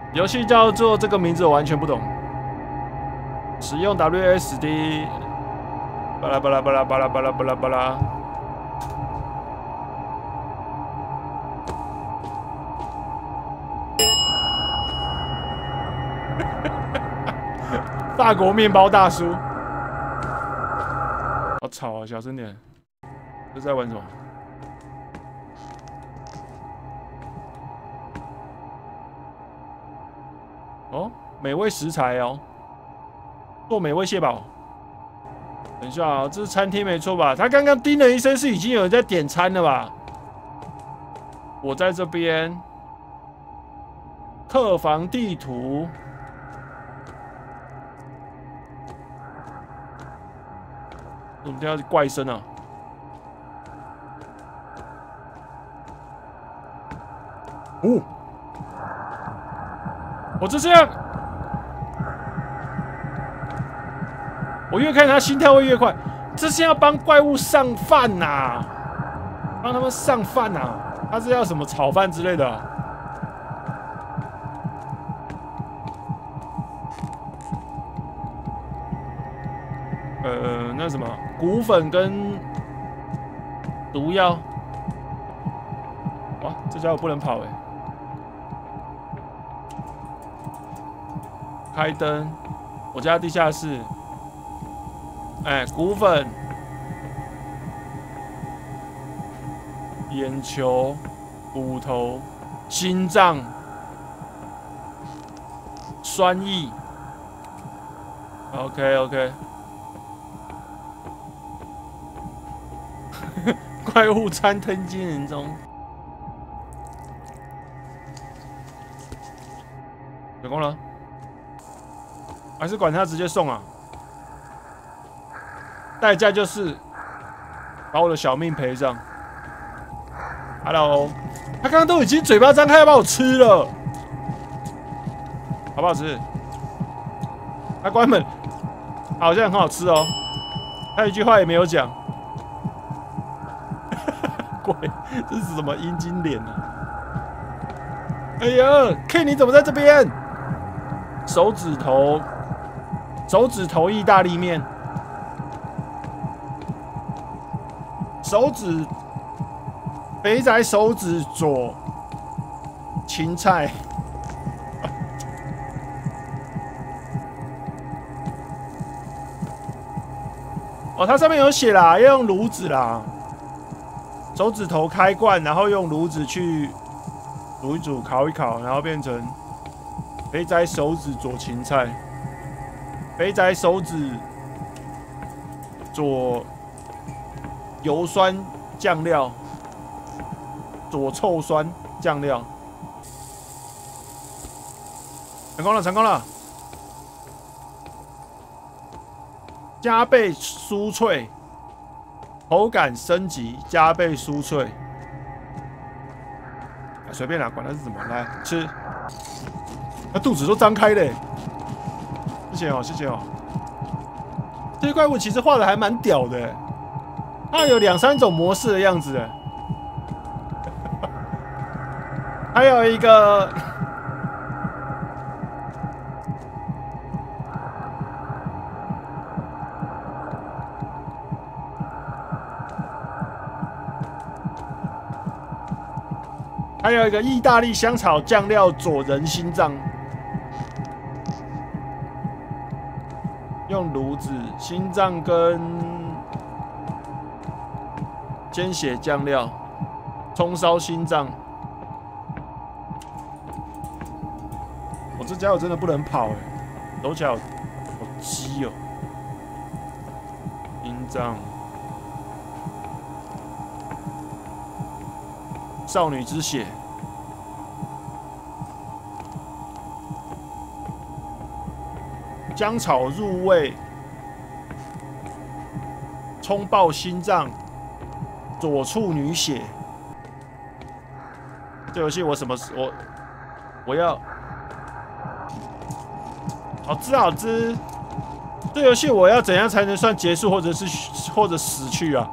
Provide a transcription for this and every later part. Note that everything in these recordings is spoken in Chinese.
游戏叫做这个名字我完全不懂。使用 WSD， 巴拉巴拉巴拉巴拉巴拉巴拉巴拉。法国面包大叔，好吵啊！小声点。这在玩什么？哦，美味食材哦，做美味蟹堡。等一下啊，这是餐厅没错吧？他刚刚叮了一声，是已经有人在点餐了吧？我在这边，客房地图。怎么听到怪声啊？哦，我就这样，我越看他心跳会越快。这是要帮怪物上饭呐、啊，帮他们上饭呐、啊。他是要什么炒饭之类的、啊？那什么骨粉跟毒药。哇，这家伙不能跑哎！开灯，我家地下室。哎，骨粉、眼球、骨头、心脏、酸液。OK。怪物餐吞惊人中。成功了，还是管他直接送啊？代价就是把我的小命赔上。Hello， 他刚刚都已经嘴巴张开要把我吃了，好不好吃？他关门，好像很好吃哦。他一句话也没有讲。鬼，这是什么阴茎脸啊？哎呀 ，K 你怎么在这边？手指头意大利面，肥宅手指左芹菜。哦，它上面有写啦，要用炉子啦。手指头开罐，然后用炉子去煮一煮、烤一烤，然后变成肥宅手指佐芹菜、肥宅手指佐油酸酱料、佐臭酸酱料。成功了，成功了！加倍酥脆。口感升级，加倍酥脆。随便啦，管它是怎么来吃。他肚子都张开了，谢谢哦，谢谢哦。这些怪物其实画的还蛮屌的，它有2、3种模式的样子。还有一个。还有一个意大利香草酱料佐人心脏，用炉子心脏跟鲜血酱料葱烧心脏。我这家伙真的不能跑哎，手脚好鸡哦，心脏。少女之血，姜草入味，葱爆心脏，佐处女血。这游戏我什么我要好吃好吃。这游戏我要怎样才能算结束，或者死去啊？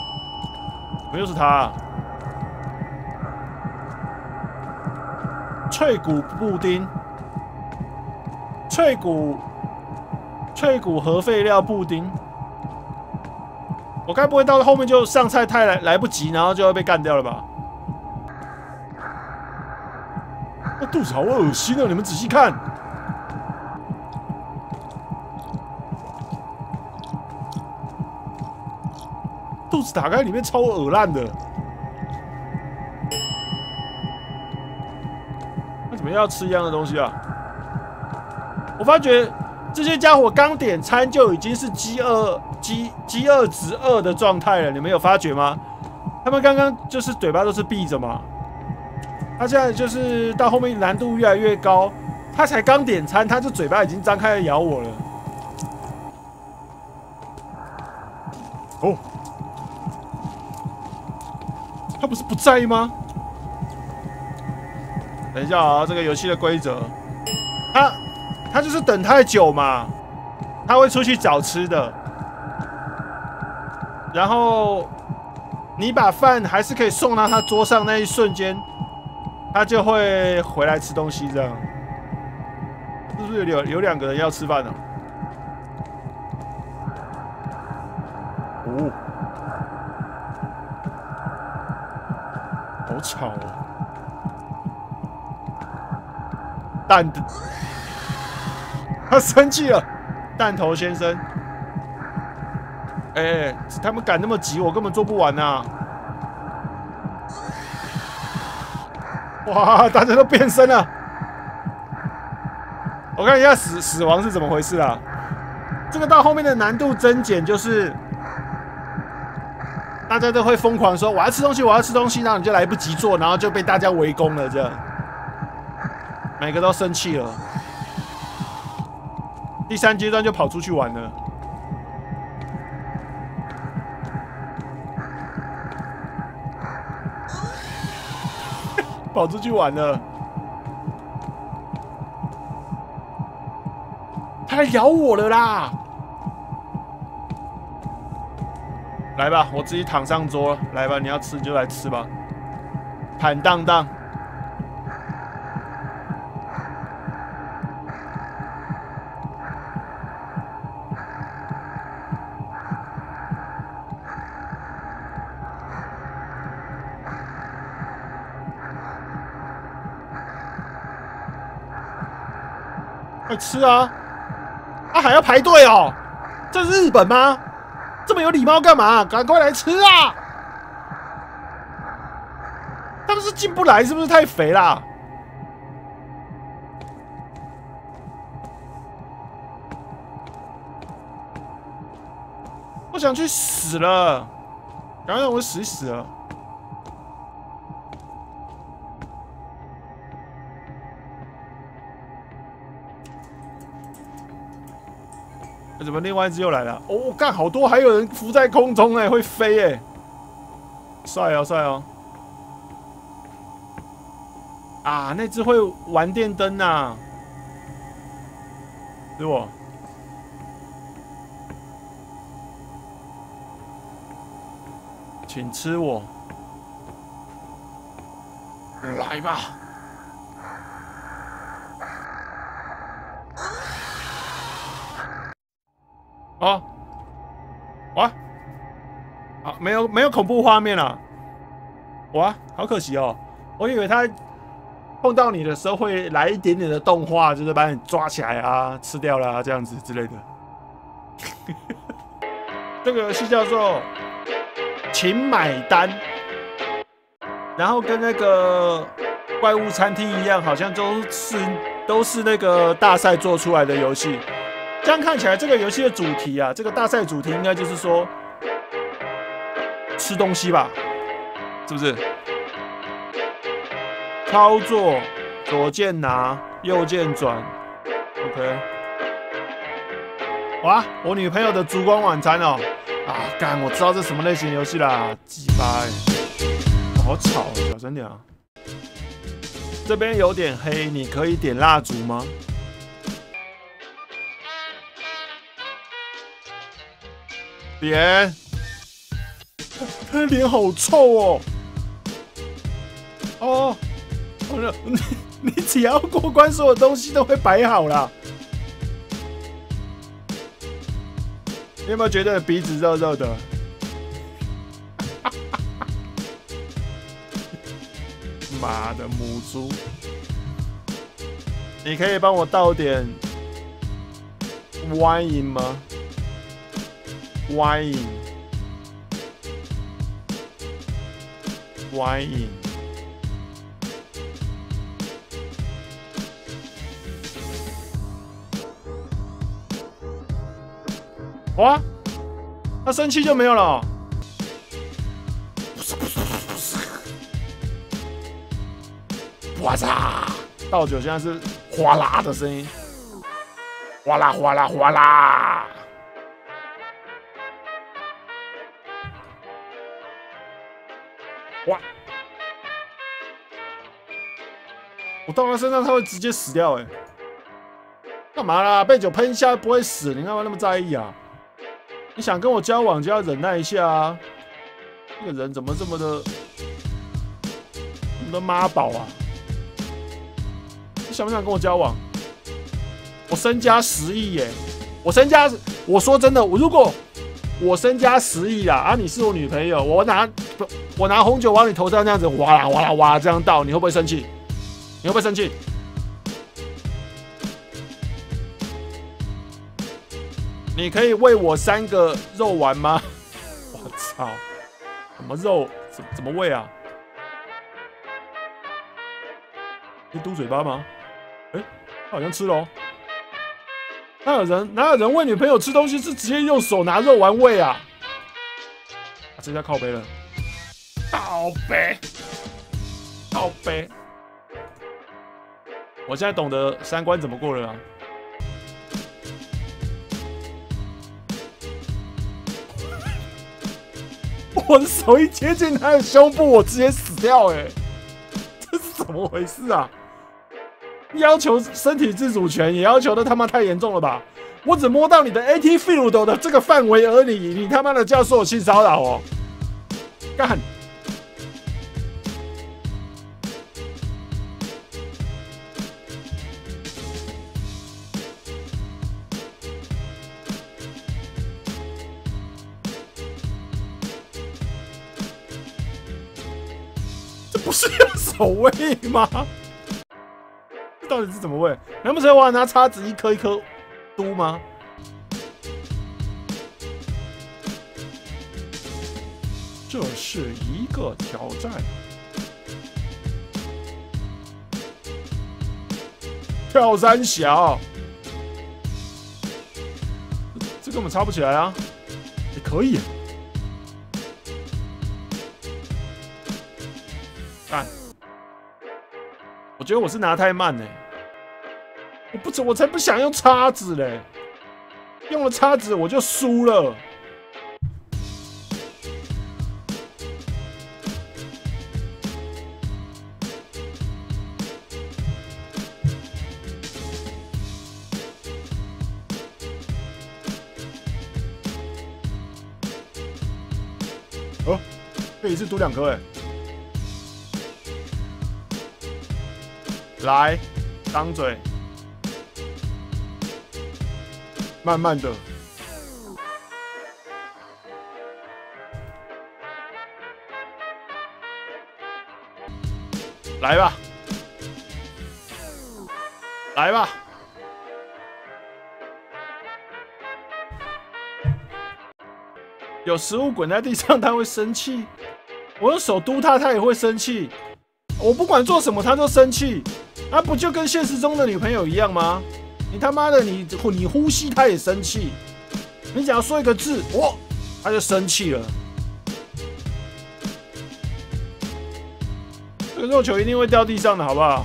怎么又是他啊？ 脆骨布丁，脆骨核废料布丁。我该不会到后面就上菜太来不及，然后就要被干掉了吧？那肚子好恶心啊！你们仔细看，肚子打开里面超恶烂的。那怎么要吃一样的东西啊？我发觉这些家伙刚点餐就已经是饥饿值2的状态了，你们有发觉吗？他们刚刚就是嘴巴都是闭着嘛。他现在就是到后面难度越来越高，他才刚点餐，他就嘴巴已经张开来咬我了。哦，他不是不在吗？等一下啊，这个游戏的规则，他就是等太久嘛，他会出去找吃的，然后你把饭还是可以送到他桌上那一瞬间。他就会回来吃东西，这样是不是有2个人要吃饭呢？哦，好吵哦！蛋的，他生气了，弹头先生。他们赶那么急，我根本做不完啊！哇！大家都变身了。我看一下死亡是怎么回事啊？这个到后面的难度增减就是，大家都会疯狂说我要吃东西，我要吃东西，然后你就来不及做，然后就被大家围攻了，这样，每个都生气了。第3阶段就跑出去玩了。跑出去玩了，他来咬我了啦！来吧，我自己躺上桌，来吧，你要吃就来吃吧，坦荡荡。快吃啊！啊，还要排队哦？这是日本吗？这么有礼貌干嘛？赶快来吃啊！他们是进不来，是不是太肥啦？我想去死了，赶快让我死了！怎么另外一只又来了？哦，干好多，还有人浮在空中哎，会飞哎，帅哦帅哦！啊，那只会玩电灯呐，是我。请吃我，来吧！哦，哇，啊，没有恐怖画面了，哇，好可惜哦，我以为他碰到你的时候会来一点点的动画，就是把你抓起来啊，吃掉了啊，这样子之类的。这个游戏叫做请买单，然后跟那个怪物餐厅一样，好像都是那个大赛做出来的游戏。这样看起来，这个游戏的主题啊，这个大赛主题应该就是说吃东西吧，是不是？操作左键拿，右键转 ，OK。哇，我女朋友的烛光晚餐哦，啊，干，我知道这什么类型的游戏啦，鸡巴欸，好吵，小声点啊。这边有点黑，你可以点蜡烛吗？脸，他的脸好臭哦！哦，好了， 你只要过关，所有东西都会摆好啦。你有没有觉得鼻子热热的？妈的母猪！你可以帮我倒点 wine 吗 ？wine。哇，他生气就没有了。哇嚓！倒酒现在是哗啦的声音，哗啦哗啦哗啦。哇！我倒他身上，他会直接死掉哎、欸！干嘛啦？被酒喷一下不会死，你干嘛那么在意啊？你想跟我交往就要忍耐一下啊！这个人怎么这么的妈宝啊？你想不想跟我交往？我身家10亿耶！我说真的，如果我身家10亿啦，啊，你是我女朋友，我拿红酒往你头上这样子哗啦哗啦哗啦这样倒，你会不会生气？你会不会生气？你可以喂我3个肉丸吗？我操！什么肉？怎么喂啊？是嘟嘴巴吗？哎、他好像吃了哦。哪有人喂女朋友吃东西是直接用手拿肉丸喂啊？这下靠背了，靠背。我现在懂得3关怎么过了啊。我的手一接近他的胸部，我直接死掉哎、欸！这是怎么回事啊？要求身体自主权，也要求的他妈太严重了吧？我只摸到你的 AT field 的这个范围而已，你他妈的就要说我性骚扰哦？干！这不是用手喂吗？这到底是怎么喂？难不成我要拿叉子一颗一颗嘟吗？这是一个挑战。跳三小，这根本插不起来啊！也可以。干！我觉得我是拿太慢嘞、我才不想用叉子嘞！用了叉子我就输了。哦，可以一次嘟2颗哎！来，张嘴，慢慢的。来吧，来吧。有食物滚在地上，他会生气。我用手嘟他，他也会生气。我不管做什么，他都生气。那不就跟现实中的女朋友一样吗？你他妈的，你呼吸，他也生气。你只要说一个字，他就生气了。这个肉球一定会掉地上的，好不好？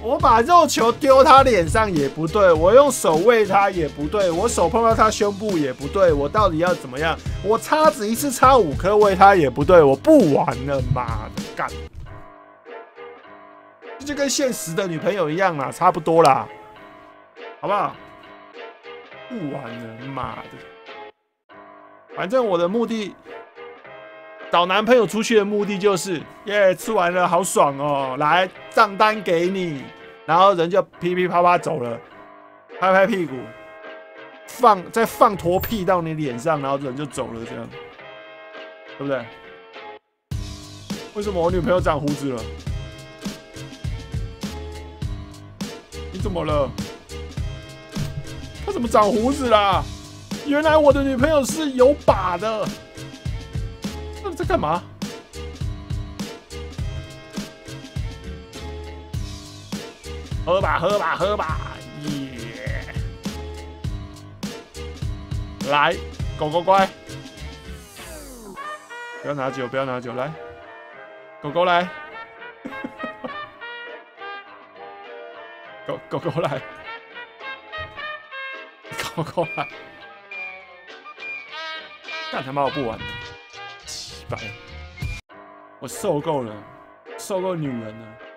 我把肉球丢他脸上也不对，我用手喂他也不对，我手碰到他胸部也不对，我到底要怎么样？我叉子一次插5颗喂他也不对，我不玩了，妈的，干！这就跟现实的女朋友一样啦，差不多啦，好不好？不玩了，妈的！反正我的目的，找男朋友出去的目的就是，耶，吃完了好爽哦，来账单给你，然后人就噼噼啪啪走了，拍拍屁股，再放坨屁到你脸上，然后人就走了，这样，对不对？为什么我女朋友长胡子了？你怎么了？她怎么长胡子啦？原来我的女朋友是有把的。那你在干嘛？喝吧，喝吧，喝吧，耶！来，狗狗乖，不要拿酒，不要拿酒，来，狗狗来，狗狗来，狗狗来，干他妈我不玩了，鸡掰！我受够了，受够女人了。